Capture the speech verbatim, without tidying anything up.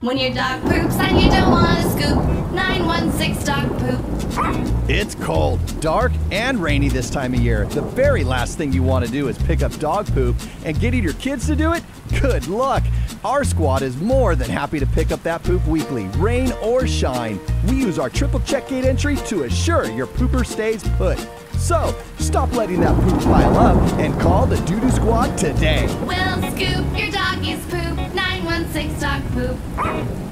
When your dog poops and you don't want to scoop, nine one six dog poop. It's cold, dark, and rainy this time of year. The very last thing you want to do is pick up dog poop, and getting your kids to do it? Good luck. Our squad is more than happy to pick up that poop weekly, rain or shine. We use our triple check gate entry to assure your pooper stays put. So, stop letting that poop pile up and call the Doo Doo Squad today. We'll scoop your doggy's poop, nine one six dog poop.